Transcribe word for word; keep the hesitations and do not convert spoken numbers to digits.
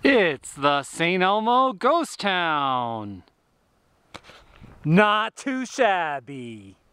It's the Saint Elmo Ghost Town. Not too shabby.